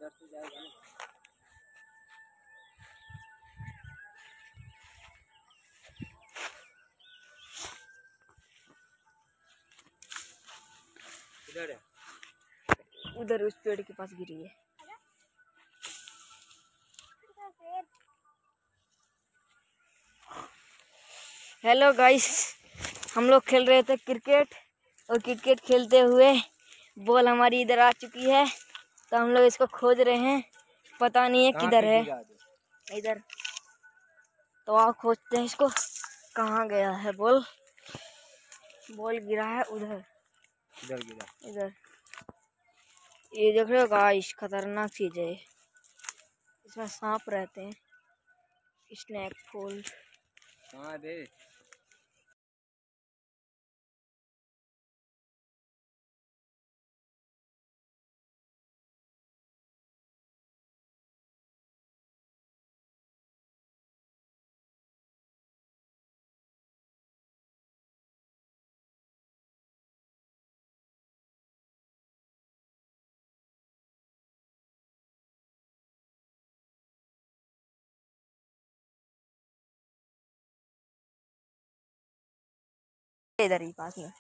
इधर से जाएगा ना। इधर है, उधर उस पेड़ के पास गिरी है। हेलो गाइस, हम लोग खेल रहे थे क्रिकेट और क्रिकेट खेलते हुए बॉल हमारी इधर आ चुकी है, तो हम लोग इसको खोज रहे हैं। पता नहीं है किधर है। इधर तो आप खोजते हैं इसको, कहाँ गया है बॉल। बॉल गिरा है उधर, इधर गिरा, इधर। ये देख रहे हो गाइस, खतरनाक चीज है। इसमें सांप रहते हैं। स्नैक फूल कहाँ दे। इधर ही पास में,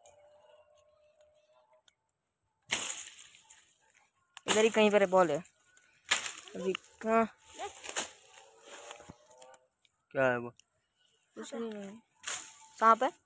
इधर ही कहीं पर बॉल है। अभी कहाँ? क्या है वो? कुछ नहीं, सांप है।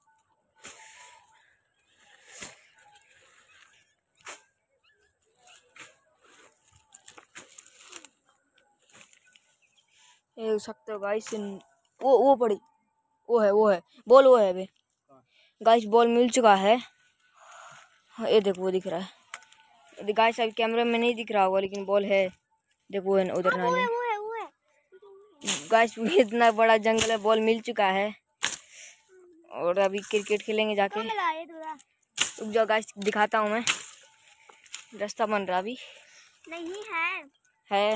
ये सकते हो गाइस, वो पड़ी, वो है बॉल, वो है अभी गाइस, बॉल मिल चुका है। ये देखो, वो दिख रहा है गाइस। अभी कैमरे में नहीं दिख रहा होगा, लेकिन बॉल है। देखो उधर नाले गाइस, इतना बड़ा जंगल है, बॉल मिल चुका है। और अभी क्रिकेट खेलेंगे जाके। रुक जाओ गाइस, दिखाता हूँ मैं। रास्ता बन रहा अभी नहीं है, है।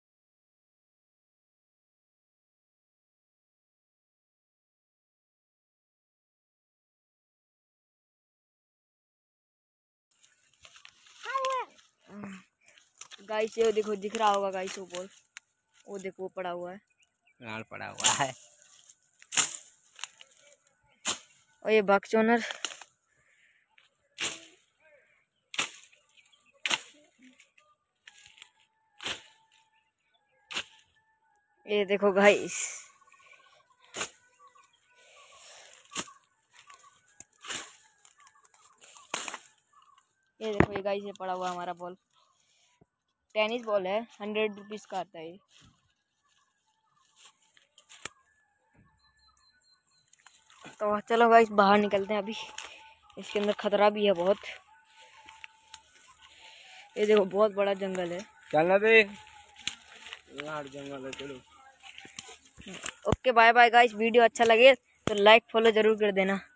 गाइस ये देखो, दिख रहा होगा गाइस वो बॉल। वो देखो, वो पड़ा हुआ है, लाल पड़ा हुआ है। और ये बक्चोनर। ये देखो गाइस, ये देखो, ये गाइस, ये पड़ा हुआ हमारा बॉल। टेनिस बॉल है, 100 रुपीज का आता है ये। तो चलो गाइस, बाहर निकलते हैं अभी। इसके अंदर खतरा भी है बहुत। ये देखो, बहुत बड़ा जंगल है। चलना बे, यार जंगल है, चलो। Okay, bye bye guys. Video अच्छा लगे तो लाइक फॉलो जरूर कर देना।